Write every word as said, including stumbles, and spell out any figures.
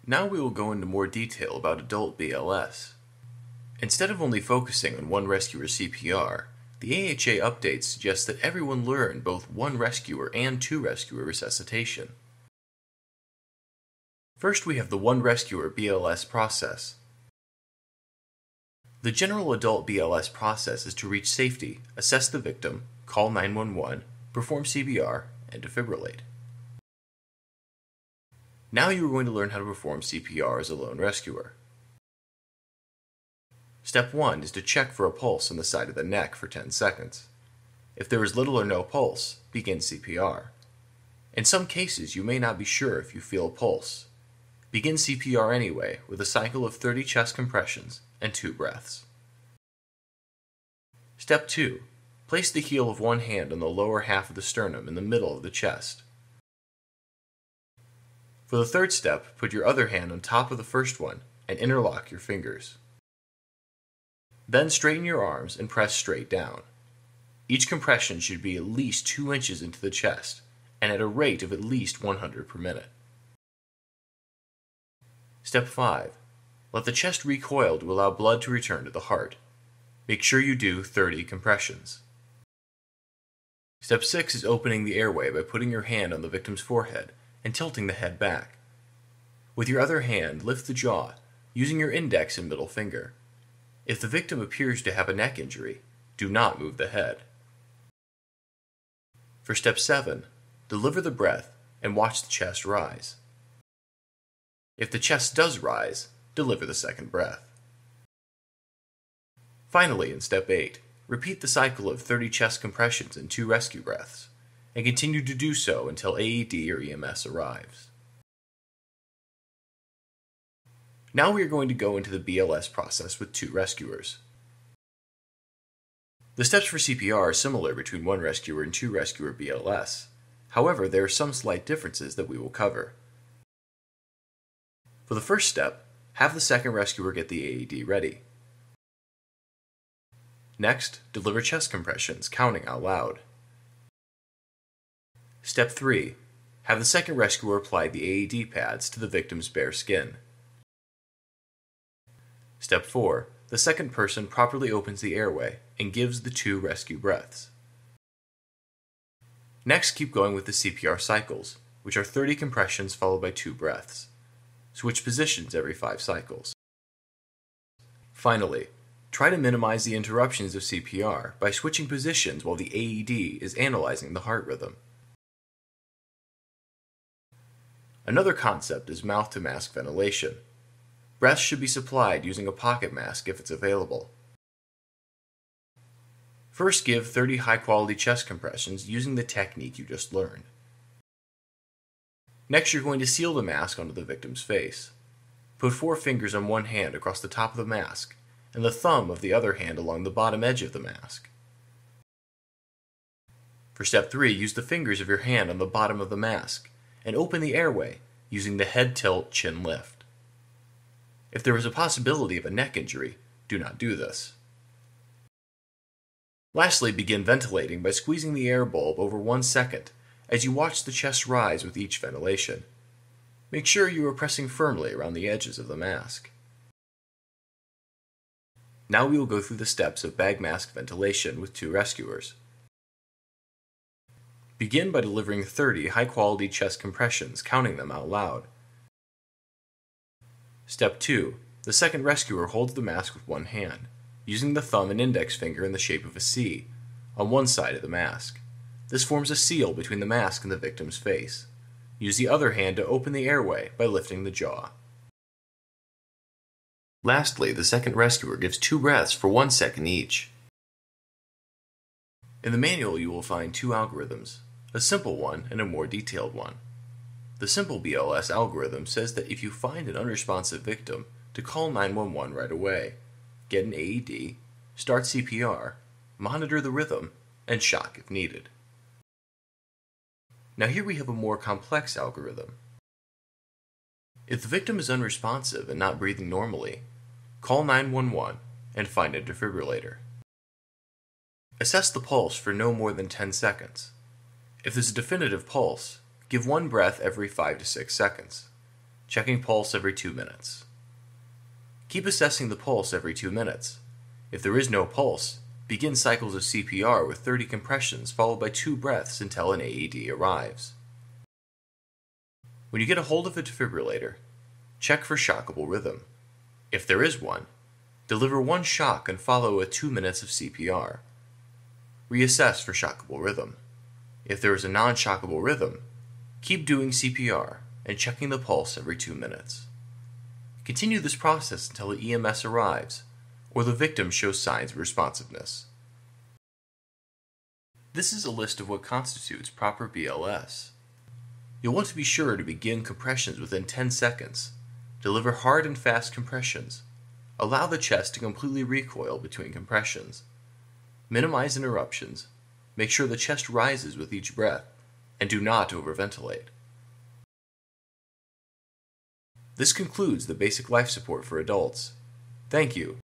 Now we will go into more detail about adult B L S. Instead of only focusing on one rescuer C P R, the A H A updates suggest that everyone learn both one rescuer and two rescuer resuscitation. First, we have the one rescuer B L S process. The general adult B L S process is to reach safety, assess the victim, call nine one one, perform C P R, and defibrillate. Now you are going to learn how to perform C P R as a lone rescuer. Step one is to check for a pulse on the side of the neck for ten seconds. If there is little or no pulse, begin C P R. In some cases, you may not be sure if you feel a pulse. Begin C P R anyway with a cycle of thirty chest compressions and two breaths. Step two. Place the heel of one hand on the lower half of the sternum in the middle of the chest. For the third step, put your other hand on top of the first one and interlock your fingers. Then straighten your arms and press straight down. Each compression should be at least two inches into the chest and at a rate of at least one hundred per minute. Step five. Let the chest recoil to allow blood to return to the heart. Make sure you do thirty compressions. Step six is opening the airway by putting your hand on the victim's forehead and tilting the head back. With your other hand, lift the jaw, using your index and middle finger. If the victim appears to have a neck injury, do not move the head. For step seven, deliver the breath and watch the chest rise. If the chest does rise, deliver the second breath. Finally, in step eight, repeat the cycle of thirty chest compressions and two rescue breaths, and continue to do so until A E D or E M S arrives. Now we are going to go into the B L S process with two rescuers. The steps for C P R are similar between one rescuer and two rescuer B L S. However, there are some slight differences that we will cover. For the first step, have the second rescuer get the A E D ready. Next, deliver chest compressions, counting out loud. Step three. Have the second rescuer apply the A E D pads to the victim's bare skin. Step four. The second person properly opens the airway and gives the two rescue breaths. Next, keep going with the C P R cycles, which are thirty compressions followed by two breaths. Switch positions every five cycles. Finally, try to minimize the interruptions of C P R by switching positions while the A E D is analyzing the heart rhythm. Another concept is mouth-to-mask ventilation. Breath should be supplied using a pocket mask if it's available. First, give thirty high-quality chest compressions using the technique you just learned. Next, you're going to seal the mask onto the victim's face. Put four fingers on one hand across the top of the mask, and the thumb of the other hand along the bottom edge of the mask. For step three, use the fingers of your hand on the bottom of the mask, and open the airway using the head tilt, chin lift. If there is a possibility of a neck injury, do not do this. Lastly, begin ventilating by squeezing the air bulb over one second as you watch the chest rise with each ventilation. Make sure you are pressing firmly around the edges of the mask. Now we will go through the steps of bag mask ventilation with two rescuers. Begin by delivering thirty high-quality chest compressions, counting them out loud. Step two. The second rescuer holds the mask with one hand, using the thumb and index finger in the shape of a C, on one side of the mask. This forms a seal between the mask and the victim's face. Use the other hand to open the airway by lifting the jaw. Lastly, the second rescuer gives two breaths for one second each. In the manual you will find two algorithms, a simple one and a more detailed one. The simple B L S algorithm says that if you find an unresponsive victim, to call nine one one right away, get an A E D, start C P R, monitor the rhythm, and shock if needed. Now here we have a more complex algorithm. If the victim is unresponsive and not breathing normally, call nine one one and find a defibrillator. Assess the pulse for no more than ten seconds. If there's a definitive pulse, give one breath every five to six seconds. checking pulse every two minutes. Keep assessing the pulse every two minutes. If there is no pulse, begin cycles of C P R with thirty compressions followed by two breaths until an A E D arrives. When you get a hold of a defibrillator, check for shockable rhythm. If there is one, deliver one shock and follow with two minutes of C P R. Reassess for shockable rhythm. If there is a non-shockable rhythm, keep doing C P R and checking the pulse every two minutes. Continue this process until the E M S arrives or the victim shows signs of responsiveness. This is a list of what constitutes proper B L S. You'll want to be sure to begin compressions within ten seconds. Deliver hard and fast compressions. Allow the chest to completely recoil between compressions. Minimize interruptions. Make sure the chest rises with each breath, and do not overventilate. This concludes the basic life support for adults. Thank you.